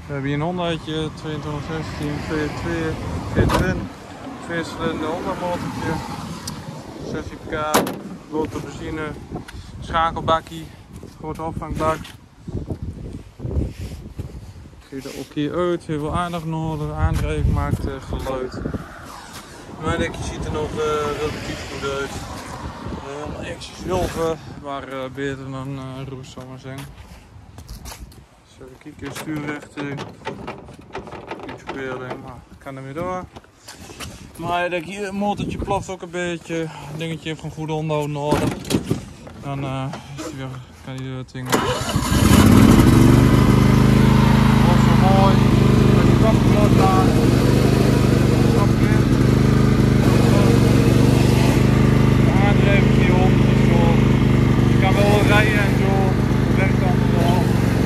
We hebben hier een Hondaatje, 2216, 420, 2-cilinder Honda motortje, 16 pk, grote benzine, schakelbakkie, grote opvangbak. Ziet er ook hier uit, heel veel aandacht nodig, de aandrijving maakt geluid. Mijn dekje ziet er nog relatief goed uit. Extra zilver, maar beter dan roest zal ik maar zeggen. Dus even kijken, stuurrichting, iets speling, maar ik kan er weer door. Maar denk hier, het motortje ploft ook een beetje, het dingetje heeft gewoon goed onderhoud nodig. Dan is die weer, kan hij het ding. Dat is wel mooi, met die kapot laat. Rijden en zo, werkt allemaal wel.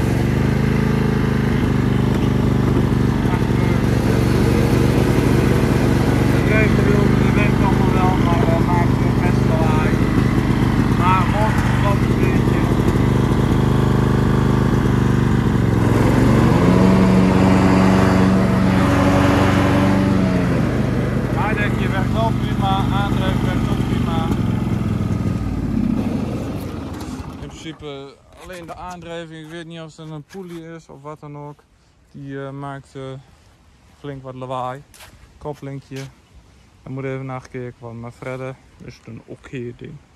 Het rijgedeelte werkt allemaal wel, maar maakt best wel lawaai. Maar morgen verandert het een beetje. Aandrijfje werkt wel prima, aandrijven werkt ook prima. In principe alleen de aandrijving, ik weet niet of het een pulley is of wat dan ook. Die maakt flink wat lawaai. Koppelingje, daar moet even naar gekeken worden, maar verder is het een oké ding.